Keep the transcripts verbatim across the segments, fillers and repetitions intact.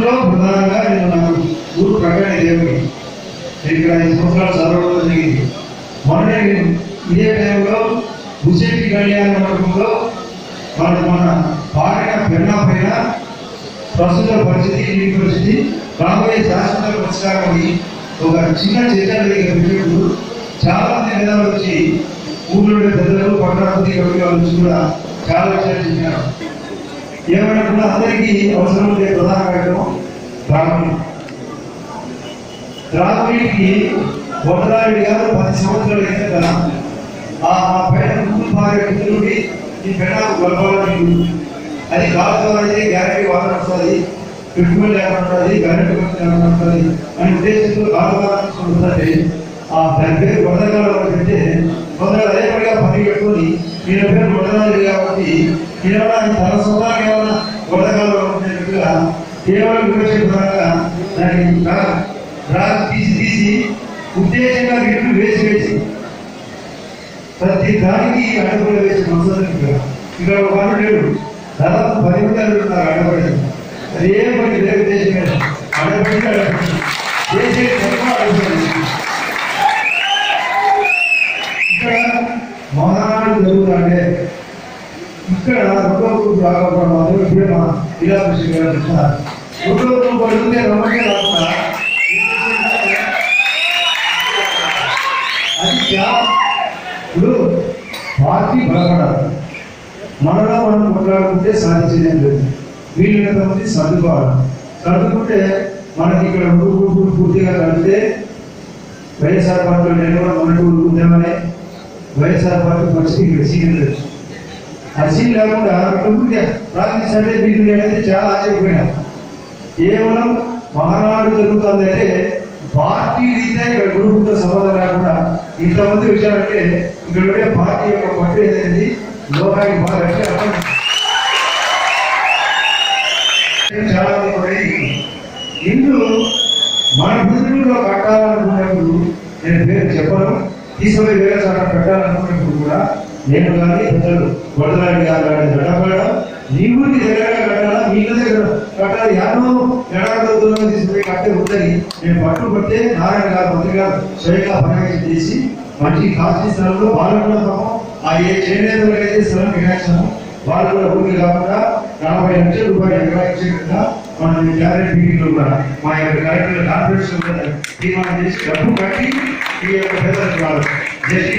అందులో ప్రధానంగా నేను నా ఊరు ప్రకటన దేవుడి ఇక్కడ ఐదు సంవత్సరాలు చదవడం జరిగింది. మొన్న ఇదే టైంలో భూశెట్టి కళ్యాణ మండపంలో మన మన పాడిన పెన్నా పైన ప్రస్తుత పరిస్థితి ఈ పరిస్థితి రాబోయే శాశ్వత పరిష్కారం ఒక చిన్న చర్చ పెట్టినప్పుడు చాలా మంది మేధావులు వచ్చి ఊళ్ళో పెద్దలు పట్టణాధిపతి కవిగా వచ్చి కూడా చాలా విషయాలు చెప్పినారు. ఏమైనా కూడా అందరికీ అవసరం ఉండే ప్రధాన కార్యక్రమం త్రాగునీరు. త్రాగునీటికి వరదారెడ్డి గారు పది సంవత్సరాలు అయితే కదా ఆ పైన ముందు భార్య నుండి ఈ పెళ్ళకు గొలపాలని అది కాదు ద్వారా అయితే గ్యారెంటీ వాటర్ వస్తుంది, పెట్టుబడి లేకుండా ఉంటుంది, గ్యారెంటీ లేకుండా ఉంటుంది అనే ఉద్దేశంతో కాదు వస్తుంటే ఆ దాని పేరు వరదగాలు అంటే వరదలు అదే పడిగా పని పెట్టుకొని ఈయన పేరు వరదరాలు కాబట్టి కేవలం ఆయన తన సొంతంగా ఏమైనా వరదగాలు ఉంటున్నట్టుగా కేవలం విమర్శన పరంగా దాన్ని రాజు తీసి తీసి ఉద్దేశంగా వీటిని వేసి వేసి ప్రతి దానికి అడ్డుపడి వేసి మనసు ఇక్కడ ఒక పని లేడు, దాదాపు పది మంది అడుగుతున్నారు అడ్డపడేది. అది ఏం పని లేదు ఉద్దేశం మీద అడ్డపడి అడ్డపడి చేసే అడ్డుపడి. ఇక్కడ మహానాడు జరుగుతుంటే ఇక్కడ రెండో గ్రూప్ రాకపోవడం మాత్రం ఇప్పుడే మా జిల్లా కృషి గారు చెప్తున్నారు. రెండో గ్రూప్ అడిగితే రమ్మకే రాకుండా అది ఇప్పుడు పార్టీ బలపడాలి. మనలో మనం కొట్లాడుకుంటే సాధించేదేం లేదు. వీళ్ళంత మంది సర్దుకోవాలి. సర్దుకుంటే మనకి ఇక్కడ రెండు గ్రూపులు పూర్తిగా కలిపితే వైఎస్ఆర్ పార్టీలో నేను కూడా మొన్నటి ఉందామనే వైఎస్ఆర్ పార్టీ పరిస్థితి ఇక్కడ సీన్ లేదు. ఆ సీన్ లేకుండా ప్రార్థించంటే మీకు నేనైతే చాలా ఆశ్చర్యపోయినా. కేవలం మహానాడు జరుగుతుందంటే పార్టీ రీత్యా ఇక్కడ గ్రూపుతో సంబంధం లేకుండా ఇంతమంది విషయాలంటే ఇక్కడ ఉండే పార్టీ యొక్క పట్టు ఏదైంది లోకానికి బాగా చాలా మంది ఇందు మన బుద్ధుల్లో కట్టాలనుకున్నప్పుడు నేను పేరు చెప్పను, తీసుకుని వేరే చోట పెట్టాలనుకున్నప్పుడు కూడా నేను కానీ పెద్దలు వరదరాడి గారు కానీ గడపడం నీ ఊరికి దగ్గరగా కట్టాలా మీ దగ్గర కట్టాలి యానో ఎడారిలో దూరంగా తీసుకుపోయి కట్టే ఉందని నేను పట్టుబడితే నారాయణ గారు మంత్రి గారు స్వయంగా పర్యవేక్షణ చేసి మంచి ఖాసీ స్థలంలో వాళ్ళు కూడా పాపం ఆ ఏ చేనేతలు అయితే స్థలం వినాశనం వాళ్ళు కూడా ఊరికి కాకుండా నలభై లక్షల రూపాయలు ఎకరా ఇచ్చే విధంగా మనం క్యాబినెట్ మీటింగ్ లో కూడా మా యొక్క కలెక్టర్ కాన్ఫరెన్స్ లో తీర్మానం చేసి డబ్బు కట్టి ఈ యొక్క పేదలకు రాదు జస్ట్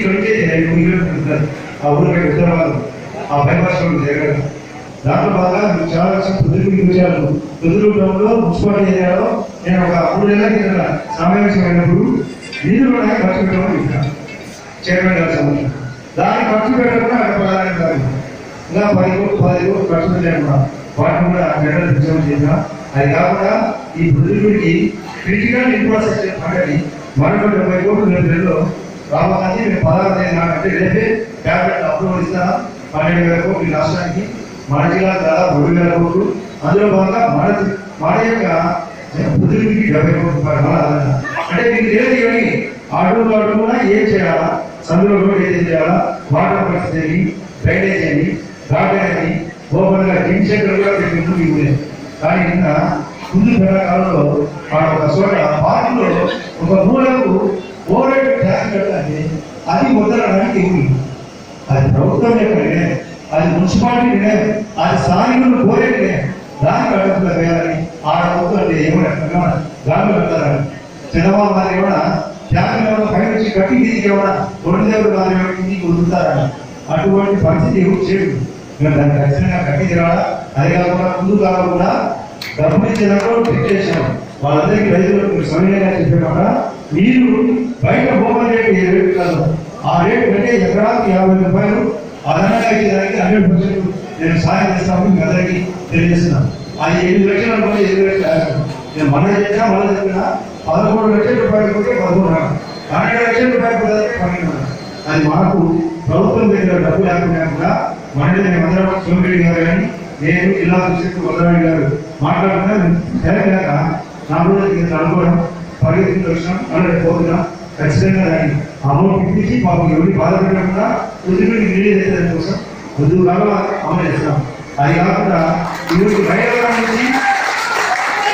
ఇక్కడ ఆ ఊరికి ఉత్తరవాదు ఆ బైపాస్ దగ్గర దాంట్లో బాగా చాలా లక్షల పొద్దుగుడి విషయాలు పొద్దుగుండంలో మున్సిపాలిటీ ఏరియాలో నేను ఒక మూడు నెలల కింద సమావేశం అయినప్పుడు నిధులు ఖర్చు పెట్టమని చెప్పాను చైర్మన్ గారి సమస్య. దాన్ని ఖర్చు పెట్టకుండా అక్కడ ప్రధాని కాదు ఇంకా పది కోట్లు పది కోట్లు ఖర్చు పెట్టలేకుండా వాటిని కూడా గంటలు ఫిక్స్ చేసిన. అది కాకుండా ఈ పొద్దుగుడికి క్రిటికల్ ఇన్ఫ్రాస్ట్రక్చర్ ఫండ్ మరొక డెబ్బై కోట్లు రెండు నెలలో రావాలి. మేము పదహారు తేదీ నాకంటే రేపే క్యాబినెట్ అప్రూవల్ ఇస్తాను. పన్నెండు వేల కోట్లు రాష్ట్రానికి, మన జిల్లా దాదాపు రెండు వేల కోట్లు, అందులో భాగంగా మన మన యొక్క పొద్దుగుడికి డెబ్బై కోట్ల రూపాయలు అంటే మీకు లేదు కానీ అడుగు అడుగునా ఏం చేయాలా, సందులో రోడ్ ఏం చేయాలా, వాటర్ పరిస్థితి ఏమి, డ్రైనేజ్ ఏమి, గార్డెన్ ఏమి, ఓపెన్గా జిమ్ సెంటర్ కూడా పెట్టింది మీకు లేదు. కానీ నిన్న ముందు కాలంలో వాడు ఒక చోట పార్కులో ఒక మూలకు ఓవర్ ట్యాంక్ కట్టాలి. అది మొదలడానికి ఉంది. అది ప్రభుత్వం ఎక్కడే, అది మున్సిపాలిటీ నిర్ణయం, అది స్థానికులు కోరేటే దానికి అడుగుతున్న వేయాలని ఆడ ప్రభుత్వం అంటే ఏమైనా గాలి పెడతారని చంద్రబాబు గారు ఏమైనా ట్యాంక్ ఏమైనా పై నుంచి కట్టి దీనికి ఏమైనా రెండు దేవుడు గారు ఇంటికి వదులుతారని అటువంటి పరిస్థితి ఎవరు చేయదు. మేము దాన్ని ఖచ్చితంగా కట్టి తిరగాల. అది కాకుండా ముందు కాకుండా డబ్బులు ఇచ్చినప్పుడు ఫిక్స్ చేశాం. వాళ్ళందరికీ రైతులకు సమయంగా చెప్పేమాట మీరు బయట భూమి రేటు ఏ రేటు కాదు, ఆ రేటు కంటే ఎకరానికి యాభై రూపాయలు అదనంగా ఇచ్చేదానికి హండ్రెడ్ పర్సెంట్ నేను సాయం చేస్తామని మీ అందరికీ తెలియజేస్తున్నాను. ఆ ఎనిమిది లక్షల రూపాయలు ఎనిమిది లక్షలు నేను మన చెప్పినా మన చెప్పినా పదకొండు లక్షల రూపాయలు పోతే పదకొండు పన్నెండు లక్షల రూపాయలు పోతే పన్నెండు. అది మాకు ప్రభుత్వం దగ్గర డబ్బు లేకుండా కూడా మనలో మేమందరం సోమిరెడ్డి గారు కానీ నేను జిల్లా అధ్యక్షుడు వరదరాడి గారు మాట్లాడుతున్నా తెలంగాణ నా రోజు అనుకోవడం పరిగెత్తుకు వచ్చినాం అలాగే పోతున్నాం. ఖచ్చితంగా దాన్ని అమౌంట్ ఇప్పించి మాకు ఎవరికి బాధపడకుండా కొద్దిగా రిలీజ్ అయితే కోసం కొద్ది కాలం అమలు చేస్తున్నాం. అది కాకుండా ఈరోజు బయట నుంచి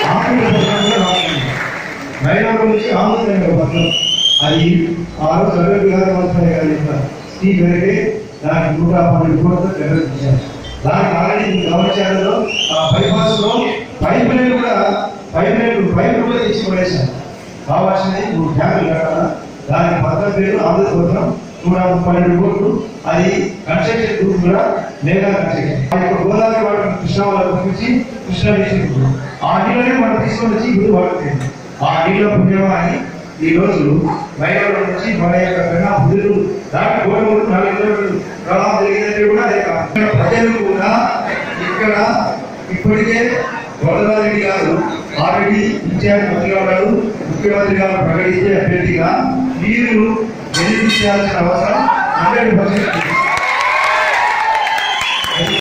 మైనాడు నుంచి ఆంధ్రప్రదేశ్ పత్రం అది ఆ రోజు అరవై గారు అవసరమే కానీ స్టీ పెరిగే దానికి నూట పన్నెండు కోట్లతో నిర్వహించారు. దానికి ఆల్రెడీ గమనించాలలో ఆ బైపాస్ లో పైప్ లైన్ కూడా పైప్ లైన్ పైప్ కూడా తెచ్చి పడేశారు. కావాల్సింది మూడు ట్యాంకులు కట్టాలా, దానికి పత్రం పేరు ఆంధ్రప్రదేశ్ నూట పన్నెండు కోట్లు. అది కన్స్ట్రక్షన్ గ్రూప్ కూడా లేదా కన్స్ట్రక్షన్ ఆ యొక్క గోదావరి వాటర్ కృష్ణా వాళ్ళకి పంపించి కృష్ణా డిస్ట్రిక్ట్ ఆ నీళ్ళనే మనం తీసుకొని వచ్చి ఇప్పుడు వాడుతుంది. ఆ నీళ్ళ పుణ్యమా అని ఈ రోజు మైనాడు నుంచి మన యొక్క కన్నా బుద్ధులు దాటి గోడమూడు నాలుగు కిలోమీటర్లు ప్రవాహం జరిగిందంటే కూడా అదే కాదు. ప్రజలు కూడా ఇక్కడ ఇప్పటికే వరదారెడ్డి గారు ఆల్రెడీ ఇన్ఛార్జ్ మంత్రిగా ఉన్నారు. ముఖ్యమంత్రి గారు ప్రకటించే అభ్యర్థిగా మీరు గెలిపించాల్సిన అవసరం హండ్రెడ్ పర్సెంట్